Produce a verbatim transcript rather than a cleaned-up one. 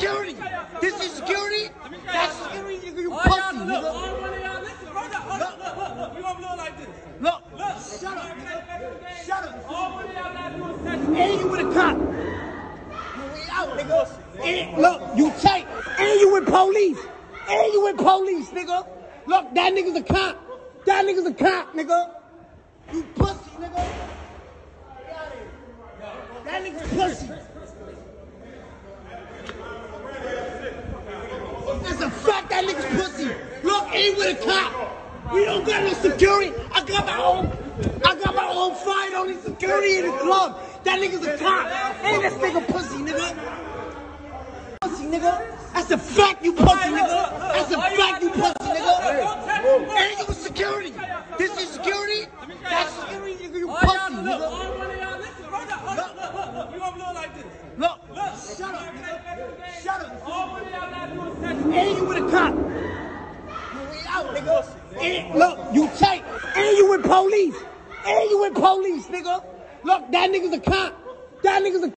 security. This is security. That's security, nigga. You pussy, nigga. Look, you gonna look like this. Look, Look, shut up, nigga. Shut up. All one of y'all gotta do is touch me. And you with a cop. You way out, nigga. And look, you tight. And you with police. And you with police, nigga. Look, that nigga's a cop. That nigga's a cop, nigga. You pussy, nigga. That nigga's pussy. That's a fact, that nigga's pussy. Look, ain't with a cop. We don't got no security. I got my own, I got my own fight on the security in the club. That nigga's a cop. Ain't this nigga pussy, nigga. Pussy, nigga. That's a fact, you pussy, nigga. That's a fact, you pussy, nigga. And you with security. This is security. That's security, nigga. You pussy, nigga. You gonna look like this. Look, shut up, nigga. Shut up. All one of y'all gotta do is touch me. And you with a cop. You way out, nigga. And look, you tight. And you with police. And you with police, nigga. Look, that nigga's a cop. That nigga's a